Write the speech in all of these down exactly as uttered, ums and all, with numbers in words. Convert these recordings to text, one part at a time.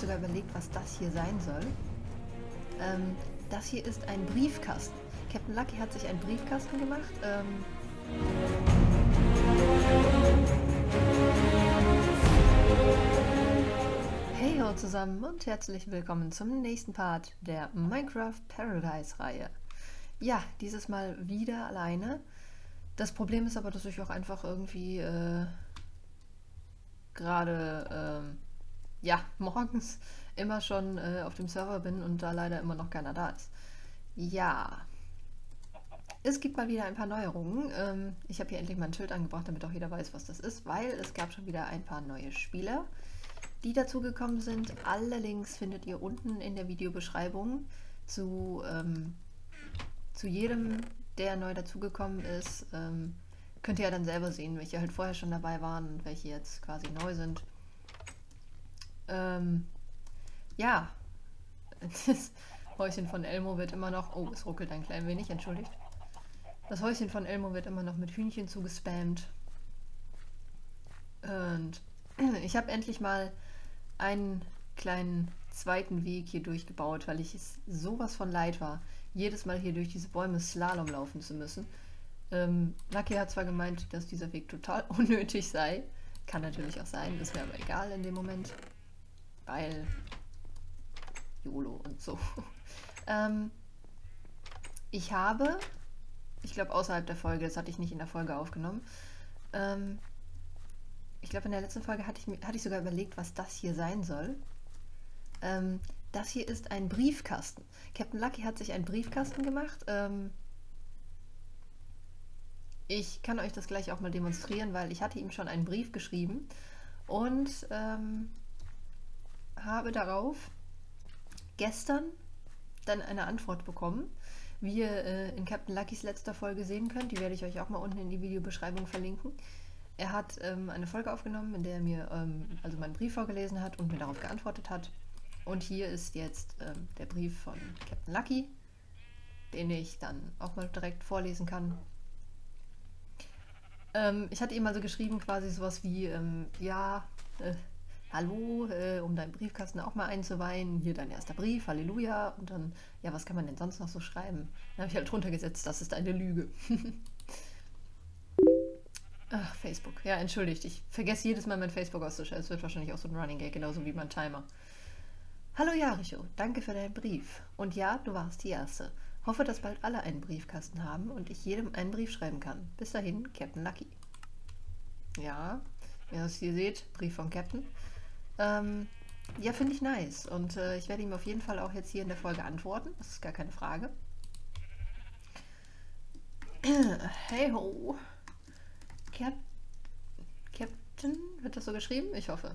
sogar überlegt, was das hier sein soll. Ähm, das hier ist ein Briefkasten. Captain Lucky hat sich einen Briefkasten gemacht. Ähm, Hey ho zusammen und herzlich willkommen zum nächsten Part der Minecraft Paradise Reihe. Ja, dieses Mal wieder alleine. Das Problem ist aber, dass ich auch einfach irgendwie äh, gerade ähm, ja, morgens immer schon äh, auf dem Server bin und da leider immer noch keiner da ist. Ja, es gibt mal wieder ein paar Neuerungen. Ähm, ich habe hier endlich mal ein Schild angebracht, damit auch jeder weiß, was das ist, weil es gab schon wieder ein paar neue Spieler, die dazugekommen sind. Alle Links findet ihr unten in der Videobeschreibung zu, ähm, zu jedem, der neu dazugekommen ist. Ähm, könnt ihr ja dann selber sehen, welche halt vorher schon dabei waren und welche jetzt quasi neu sind. Ähm, ja, das Häuschen von Elmo wird immer noch... Oh, es ruckelt ein klein wenig, entschuldigt. Das Häuschen von Elmo wird immer noch mit Hühnchen zugespammt. Und ich habe endlich mal einen kleinen zweiten Weg hier durchgebaut, weil ich es sowas von leid war, jedes Mal hier durch diese Bäume Slalom laufen zu müssen. Ähm, Lucky hat zwar gemeint, dass dieser Weg total unnötig sei. Kann natürlich auch sein, ist mir aber egal in dem Moment. Weil YOLO und so. ähm, ich habe, ich glaube außerhalb der Folge, das hatte ich nicht in der Folge aufgenommen, ähm, ich glaube in der letzten Folge hatte ich, hatte ich sogar überlegt, was das hier sein soll. Ähm, das hier ist ein Briefkasten. Captain Lucky hat sich einen Briefkasten gemacht. Ähm, ich kann euch das gleich auch mal demonstrieren, weil ich hatte ihm schon einen Brief geschrieben und ähm, habe darauf gestern dann eine Antwort bekommen, wie ihr äh, in Captain Luckys letzter Folge sehen könnt. Die werde ich euch auch mal unten in die Videobeschreibung verlinken. Er hat ähm, eine Folge aufgenommen, in der er mir ähm, also meinen Brief vorgelesen hat und mir darauf geantwortet hat. Und hier ist jetzt ähm, der Brief von Captain Lucky, den ich dann auch mal direkt vorlesen kann. Ähm, ich hatte ihm also geschrieben quasi sowas wie, ähm, ja, äh, hallo, äh, um deinen Briefkasten auch mal einzuweihen, hier dein erster Brief, Halleluja. Und dann, ja, was kann man denn sonst noch so schreiben? Dann habe ich halt drunter gesetzt, das ist eine Lüge. Ach, Facebook. Ja, entschuldigt, ich vergesse jedes Mal mein Facebook auszuschalten. Es wird wahrscheinlich auch so ein Running Gag, genauso wie mein Timer. Hallo Jaricho, danke für deinen Brief. Und ja, du warst die Erste. Hoffe, dass bald alle einen Briefkasten haben und ich jedem einen Brief schreiben kann. Bis dahin, Captain Lucky. Ja, wie ihr es hier seht, Brief von Captain. Ähm, ja, finde ich nice. Und äh, ich werde ihm auf jeden Fall auch jetzt hier in der Folge antworten. Das ist gar keine Frage. Hey ho. Cap Captain, wird das so geschrieben? Ich hoffe.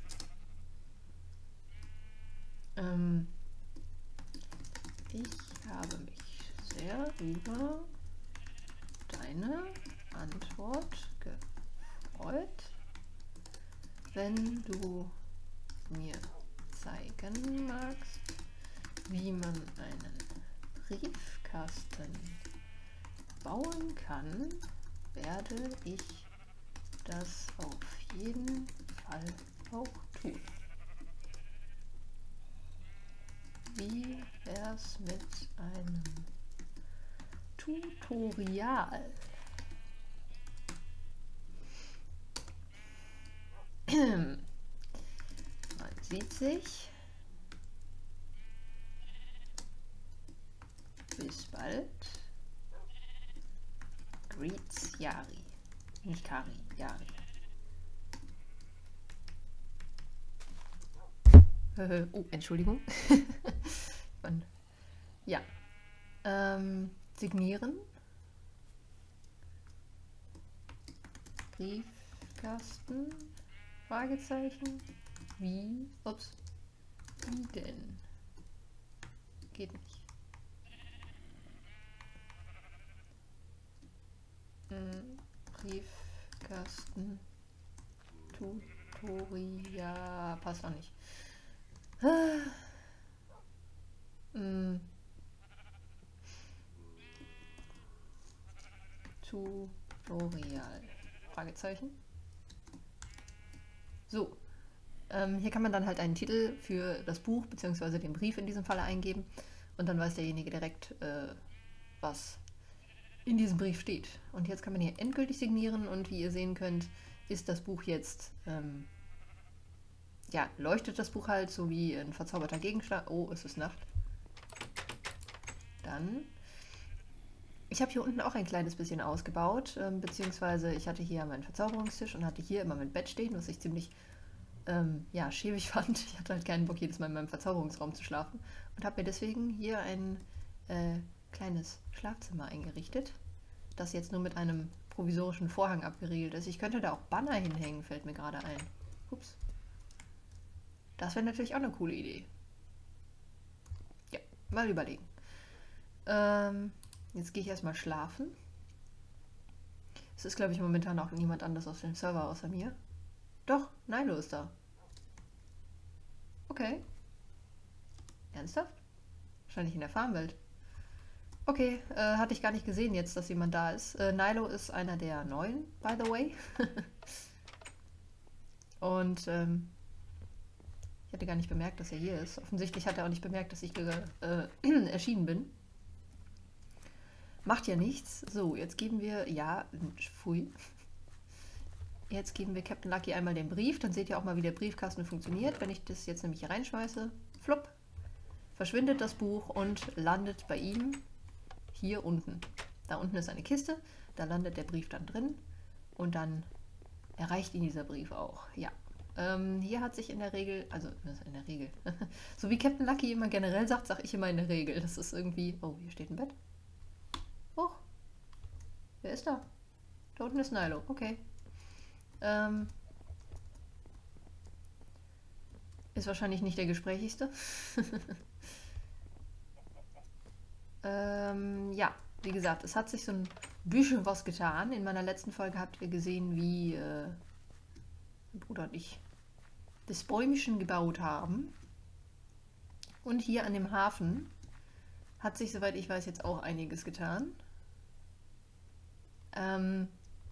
Ähm, ich habe mich sehr über deine Antwort gefreut. Wenn du mir zeigen magst, wie man einen Briefkasten bauen kann, werde ich das auf jeden Fall auch tun. Wie wär's mit einem Tutorial? Man sieht sich. Bis bald. Greets Yari. Nicht Kari, Yari. Oh, Entschuldigung. Ja. Ähm, signieren. Briefkasten. Fragezeichen. Wie? Ups. Wie denn? Geht nicht. Hm, Briefkasten. Tutorial. Passt auch nicht. hm. Tutorial. Fragezeichen. So. Ähm, hier kann man dann halt einen Titel für das Buch bzw. den Brief in diesem Falle eingeben und dann weiß derjenige direkt, äh, was in diesem Brief steht. Und jetzt kann man hier endgültig signieren und wie ihr sehen könnt, ist das Buch jetzt, ähm, ja, leuchtet das Buch halt so wie ein verzauberter Gegenstand. Oh, es ist Nacht. Dann. Ich habe hier unten auch ein kleines bisschen ausgebaut, ähm, beziehungsweise ich hatte hier meinen Verzauberungstisch und hatte hier immer mein Bett stehen, was ich ziemlich ähm, ja, schäbig fand. Ich hatte halt keinen Bock, jedes Mal in meinem Verzauberungsraum zu schlafen und habe mir deswegen hier ein äh, kleines Schlafzimmer eingerichtet, das jetzt nur mit einem provisorischen Vorhang abgeriegelt ist. Ich könnte da auch Banner hinhängen, fällt mir gerade ein. Ups. Das wäre natürlich auch eine coole Idee. Ja, mal überlegen. Ähm, jetzt gehe ich erstmal schlafen. Es ist, glaube ich, momentan auch niemand anders auf dem Server außer mir. Doch, Nilo ist da. Okay. Ernsthaft? Wahrscheinlich in der Farmwelt. Okay, äh, hatte ich gar nicht gesehen jetzt, dass jemand da ist. Äh, Nilo ist einer der neuen, by the way. Und ähm, ich hatte gar nicht bemerkt, dass er hier ist. Offensichtlich hat er auch nicht bemerkt, dass ich äh, erschienen bin. Macht ja nichts. So, jetzt geben wir, ja, pfui. Jetzt geben wir Captain Lucky einmal den Brief. Dann seht ihr auch mal, wie der Briefkasten funktioniert. Wenn ich das jetzt nämlich hier reinschmeiße, flupp, verschwindet das Buch und landet bei ihm hier unten. Da unten ist eine Kiste, da landet der Brief dann drin und dann erreicht ihn dieser Brief auch. Ja. Ähm, hier hat sich in der Regel, also in der Regel, so wie Captain Lucky immer generell sagt, sage ich immer in der Regel. Das ist irgendwie, oh, hier steht ein Bett. Hoch. Wer ist da? Da unten ist Nilo, okay. Ähm, ist wahrscheinlich nicht der gesprächigste. ähm, ja, wie gesagt, es hat sich so ein bisschen was getan. In meiner letzten Folge habt ihr gesehen, wie äh, mein Bruder und ich das Bäumchen gebaut haben. Und hier an dem Hafen hat sich, soweit ich weiß, jetzt auch einiges getan. Ähm,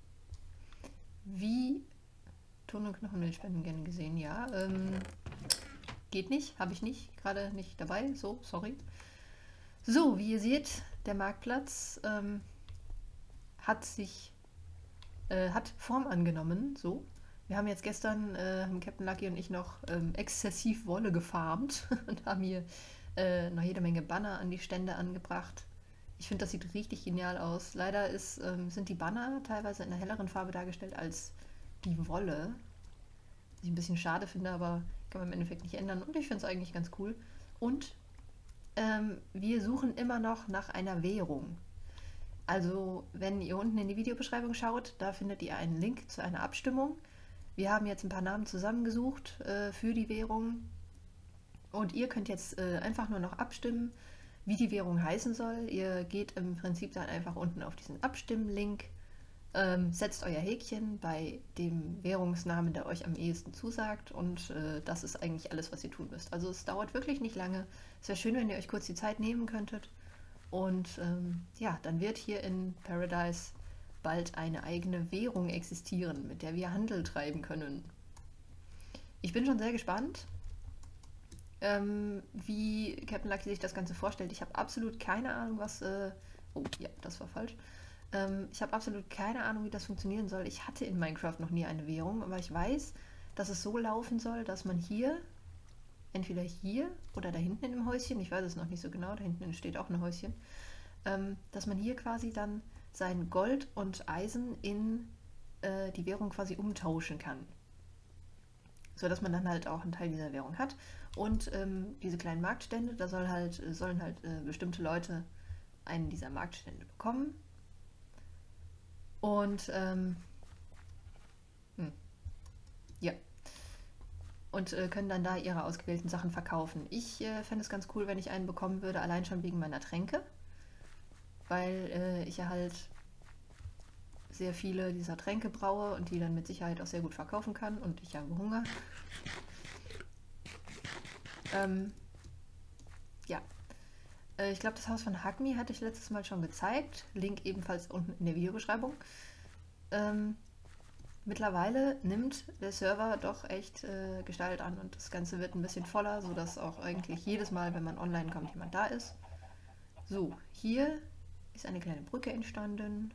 wie Ton- und Knochenmilchspenden gerne gesehen, ja. Ähm, geht nicht, habe ich nicht, gerade nicht dabei, so, sorry. So, wie ihr seht, der Marktplatz ähm, hat sich, äh, hat Form angenommen, so. Wir haben jetzt gestern, äh, haben Captain Lucky und ich noch ähm, exzessiv Wolle gefarmt und haben hier äh, noch jede Menge Banner an die Stände angebracht. Ich finde, das sieht richtig genial aus. Leider ist, ähm, sind die Banner teilweise in einer helleren Farbe dargestellt als die Wolle. Was ich ein bisschen schade finde, aber kann man im Endeffekt nicht ändern. Und ich finde es eigentlich ganz cool. Und ähm, wir suchen immer noch nach einer Währung. Also, wenn ihr unten in die Videobeschreibung schaut, da findet ihr einen Link zu einer Abstimmung. Wir haben jetzt ein paar Namen zusammengesucht äh, für die Währung. Und ihr könnt jetzt äh, einfach nur noch abstimmen, wie die Währung heißen soll. Ihr geht im Prinzip dann einfach unten auf diesen Abstimmen-Link, ähm, setzt euer Häkchen bei dem Währungsnamen, der euch am ehesten zusagt und äh, das ist eigentlich alles, was ihr tun müsst. Also es dauert wirklich nicht lange. Es wäre schön, wenn ihr euch kurz die Zeit nehmen könntet und ähm, ja, dann wird hier in Paradise bald eine eigene Währung existieren, mit der wir Handel treiben können. Ich bin schon sehr gespannt, ähm, wie Captain Lucky sich das Ganze vorstellt. Ich habe absolut keine Ahnung, was... Äh oh, ja, das war falsch. Ähm, ich habe absolut keine Ahnung, wie das funktionieren soll. Ich hatte in Minecraft noch nie eine Währung, aber ich weiß, dass es so laufen soll, dass man hier, entweder hier oder da hinten in dem Häuschen, ich weiß es noch nicht so genau, da hinten steht auch ein Häuschen, ähm, dass man hier quasi dann sein Gold und Eisen in äh, die Währung quasi umtauschen kann. So dass man dann halt auch einen Teil dieser Währung hat. Und ähm, diese kleinen Marktstände, da soll halt, sollen halt äh, bestimmte Leute einen dieser Marktstände bekommen. Und ähm, hm, ja. Und äh, können dann da ihre ausgewählten Sachen verkaufen. Ich äh, fände es ganz cool, wenn ich einen bekommen würde, allein schon wegen meiner Tränke. Weil äh, ich ja halt sehr viele dieser Tränke braue und die dann mit Sicherheit auch sehr gut verkaufen kann. Und ich habe Hunger. Ähm, ja. Äh, ich glaube, das Haus von Hugme hatte ich letztes Mal schon gezeigt. Link ebenfalls unten in der Videobeschreibung. Ähm, mittlerweile nimmt der Server doch echt äh, Gestalt an und das Ganze wird ein bisschen voller, sodass auch eigentlich jedes Mal, wenn man online kommt, jemand da ist. So, hier ist eine kleine Brücke entstanden,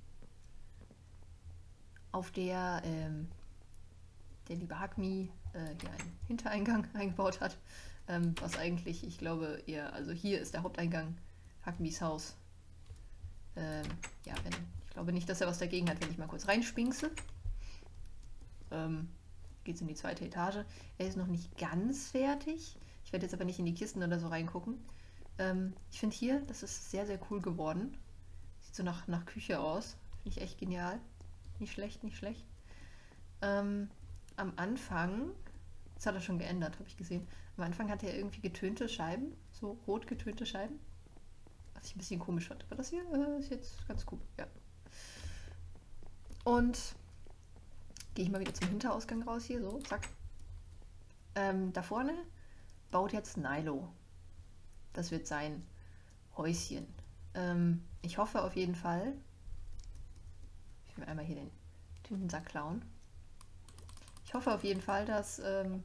auf der ähm, der liebe Hackmi äh, hier einen Hintereingang eingebaut hat. Ähm, was eigentlich, ich glaube, eher, also hier ist der Haupteingang, Hackmis Haus. Ähm, ja, wenn, ich glaube nicht, dass er was dagegen hat, wenn ich mal kurz reinspinkse. Ähm, geht's in die zweite Etage. Er ist noch nicht ganz fertig. Ich werde jetzt aber nicht in die Kisten oder so reingucken. Ähm, ich finde hier, das ist sehr, sehr cool geworden. Sieht so nach, nach Küche aus. Finde ich echt genial. Nicht schlecht, nicht schlecht. Ähm, am Anfang, das hat er schon geändert, habe ich gesehen. Am Anfang hatte er irgendwie getönte Scheiben, so rot getönte Scheiben. Was ich ein bisschen komisch fand. Aber das hier äh, ist jetzt ganz cool, ja. Und gehe ich mal wieder zum Hinterausgang raus hier, so, zack. Ähm, da vorne baut jetzt Nilo. Das wird sein Häuschen. Ähm, ich hoffe auf jeden Fall. Ich will einmal hier den Tintensack klauen. Ich hoffe auf jeden Fall, dass ähm,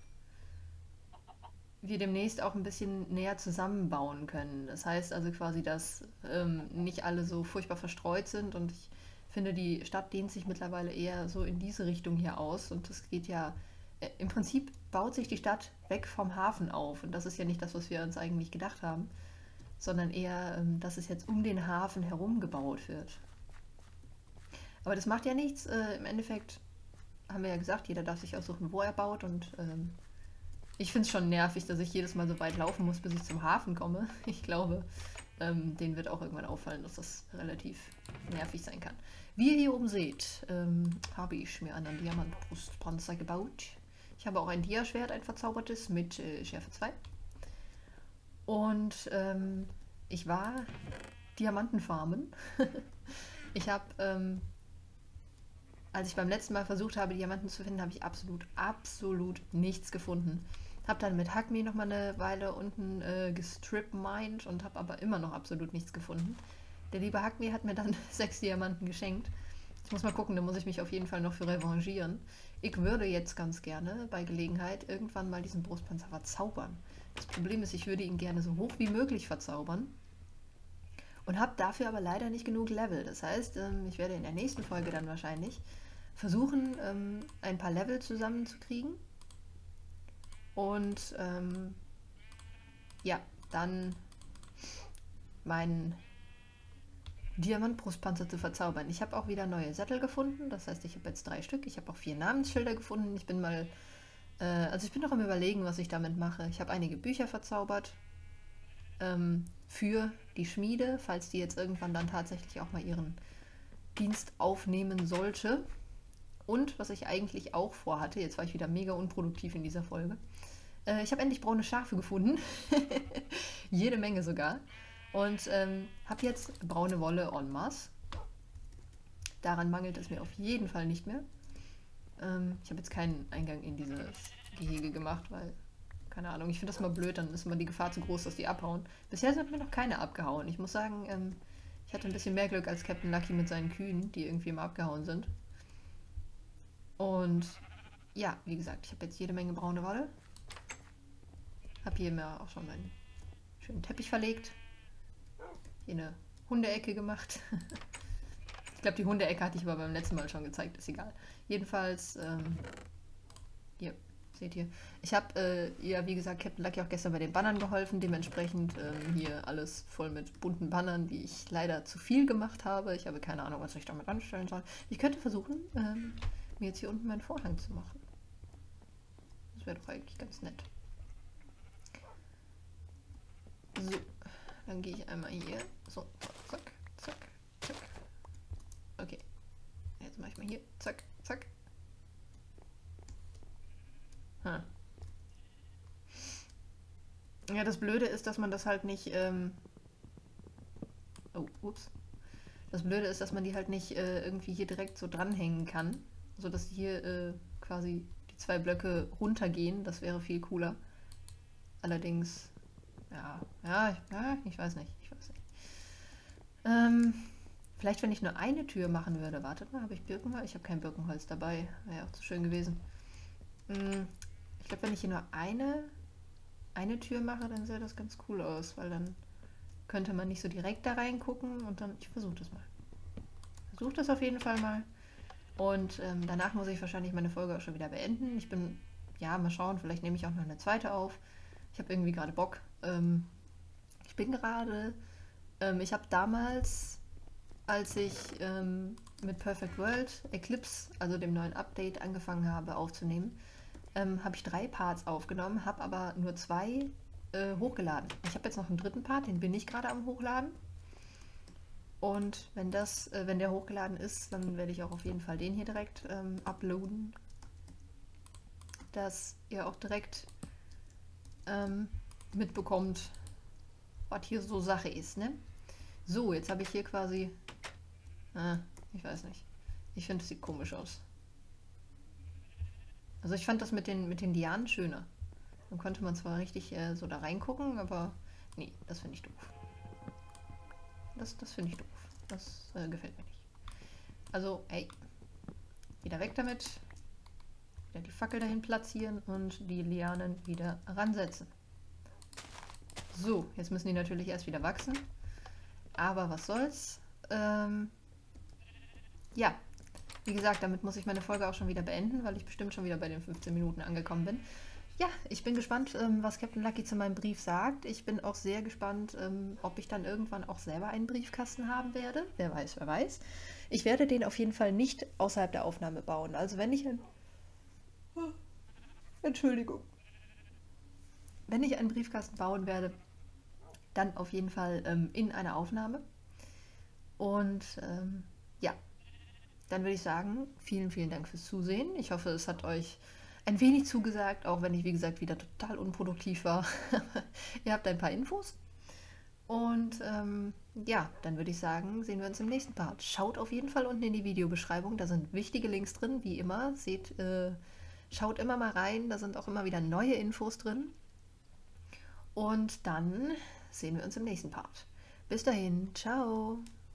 wir demnächst auch ein bisschen näher zusammenbauen können. Das heißt also quasi, dass ähm, nicht alle so furchtbar verstreut sind und ich finde, die Stadt dehnt sich mittlerweile eher so in diese Richtung hier aus und es geht ja, äh, im Prinzip baut sich die Stadt weg vom Hafen auf und das ist ja nicht das, was wir uns eigentlich gedacht haben, sondern eher, ähm, dass es jetzt um den Hafen herum gebaut wird. Aber das macht ja nichts. Äh, im Endeffekt haben wir ja gesagt, jeder darf sich aussuchen, wo er baut und ähm, ich finde es schon nervig, dass ich jedes Mal so weit laufen muss, bis ich zum Hafen komme. Ich glaube, ähm, denen wird auch irgendwann auffallen, dass das relativ nervig sein kann. Wie ihr hier oben seht, ähm, habe ich mir einen Diamantbrustpanzer gebaut. Ich habe auch ein Diaschwert, ein verzaubertes, mit äh, Schärfe zwei. Und ähm, ich war Diamantenfarmen. Ich habe, ähm, als ich beim letzten Mal versucht habe, Diamanten zu finden, habe ich absolut, absolut nichts gefunden. Habe dann mit Hackmi noch mal eine Weile unten äh, gestrip-mined und habe aber immer noch absolut nichts gefunden. Der liebe Hackmi hat mir dann sechs Diamanten geschenkt. Ich muss mal gucken, da muss ich mich auf jeden Fall noch für revanchieren. Ich würde jetzt ganz gerne bei Gelegenheit irgendwann mal diesen Brustpanzer verzaubern. Das Problem ist, ich würde ihn gerne so hoch wie möglich verzaubern und habe dafür aber leider nicht genug Level. Das heißt, ähm, ich werde in der nächsten Folge dann wahrscheinlich versuchen, ähm, ein paar Level zusammenzukriegen. Und ähm, ja, dann meinen Diamantbrustpanzer zu verzaubern. Ich habe auch wieder neue Sättel gefunden, das heißt, ich habe jetzt drei Stück. Ich habe auch vier Namensschilder gefunden. Ich bin mal, äh, also ich bin noch am Überlegen, was ich damit mache. Ich habe einige Bücher verzaubert ähm, für die Schmiede, falls die jetzt irgendwann dann tatsächlich auch mal ihren Dienst aufnehmen sollte. Und was ich eigentlich auch vorhatte, jetzt war ich wieder mega unproduktiv in dieser Folge. Äh, ich habe endlich braune Schafe gefunden. Jede Menge sogar. Und ähm, habe jetzt braune Wolle en masse. Daran mangelt es mir auf jeden Fall nicht mehr. Ähm, ich habe jetzt keinen Eingang in dieses Gehege gemacht, weil, keine Ahnung, ich finde das mal blöd, dann ist immer die Gefahr zu groß, dass die abhauen. Bisher sind mir noch keine abgehauen. Ich muss sagen, ähm, ich hatte ein bisschen mehr Glück als Captain Lucky mit seinen Kühen, die irgendwie immer abgehauen sind. Und ja, wie gesagt, ich habe jetzt jede Menge braune Wolle. Habe hier mir auch schon meinen schönen Teppich verlegt. Hier eine Hundeecke gemacht. Ich glaube, die Hundeecke hatte ich aber beim letzten Mal schon gezeigt, ist egal. Jedenfalls, ähm, hier, seht ihr. Ich habe, äh, ja, wie gesagt, Captain Lucky auch gestern bei den Bannern geholfen. Dementsprechend ähm, hier alles voll mit bunten Bannern, die ich leider zu viel gemacht habe. Ich habe keine Ahnung, was ich damit anstellen soll. Ich könnte versuchen, ähm, mir jetzt hier unten meinen Vorhang zu machen. Das wäre doch eigentlich ganz nett. So, dann gehe ich einmal hier. So, zack, zack, zack. Okay. Jetzt mache ich mal hier. Zack, zack. Hm. Ja, das Blöde ist, dass man das halt nicht. Ähm oh, ups. Das Blöde ist, dass man die halt nicht äh, irgendwie hier direkt so dranhängen kann. Sodass hier äh, quasi die zwei Blöcke runtergehen. Das wäre viel cooler. Allerdings. Ja, ja, ich, ja, ich weiß nicht, ich weiß nicht. Ähm, Vielleicht, wenn ich nur eine Tür machen würde. Wartet mal, habe ich Birkenholz? Ich habe kein Birkenholz dabei. Wäre auch zu schön gewesen. Hm, ich glaube, wenn ich hier nur eine, eine Tür mache, dann sähe das ganz cool aus, weil dann könnte man nicht so direkt da reingucken und dann, ich versuche das mal. Versuche das auf jeden Fall mal. Und ähm, danach muss ich wahrscheinlich meine Folge auch schon wieder beenden. Ich bin, ja, mal schauen, vielleicht nehme ich auch noch eine zweite auf. Ich habe irgendwie gerade Bock. Ähm, ich bin gerade, ähm, ich habe damals, als ich ähm, mit Perfect World Eclipse, also dem neuen Update, angefangen habe aufzunehmen, ähm, habe ich drei Parts aufgenommen, habe aber nur zwei äh, hochgeladen. Ich habe jetzt noch einen dritten Part, den bin ich gerade am Hochladen. Und wenn das, äh, wenn der hochgeladen ist, dann werde ich auch auf jeden Fall den hier direkt ähm, uploaden, dass ihr auch direkt ähm, mitbekommt, was hier so Sache ist, ne? So, jetzt habe ich hier quasi, ah, ich weiß nicht, ich finde, es sieht komisch aus. Also ich fand das mit den, mit den Lianen schöner. Dann konnte man zwar richtig äh, so da reingucken, aber nee, das finde ich doof. Das, das finde ich doof. Das äh, gefällt mir nicht. Also, ey, wieder weg damit. Wieder die Fackel dahin platzieren und die Lianen wieder ransetzen. So, jetzt müssen die natürlich erst wieder wachsen. Aber was soll's. Ähm, ja, wie gesagt, damit muss ich meine Folge auch schon wieder beenden, weil ich bestimmt schon wieder bei den fünfzehn Minuten angekommen bin. Ja, ich bin gespannt, ähm, was Captain Lucky zu meinem Brief sagt. Ich bin auch sehr gespannt, ähm, ob ich dann irgendwann auch selber einen Briefkasten haben werde. Wer weiß, wer weiß. Ich werde den auf jeden Fall nicht außerhalb der Aufnahme bauen. Also wenn ich ein... Entschuldigung. Wenn ich einen Briefkasten bauen werde, dann auf jeden Fall ähm, in einer Aufnahme. Und ähm, ja, dann würde ich sagen, vielen, vielen Dank fürs Zusehen. Ich hoffe, es hat euch ein wenig zugesagt, auch wenn ich, wie gesagt, wieder total unproduktiv war. Ihr habt ein paar Infos. Und ähm, ja, dann würde ich sagen, sehen wir uns im nächsten Part. Schaut auf jeden Fall unten in die Videobeschreibung, da sind wichtige Links drin, wie immer. Seht, äh, schaut immer mal rein, da sind auch immer wieder neue Infos drin. Und dann sehen wir uns im nächsten Part. Bis dahin, ciao!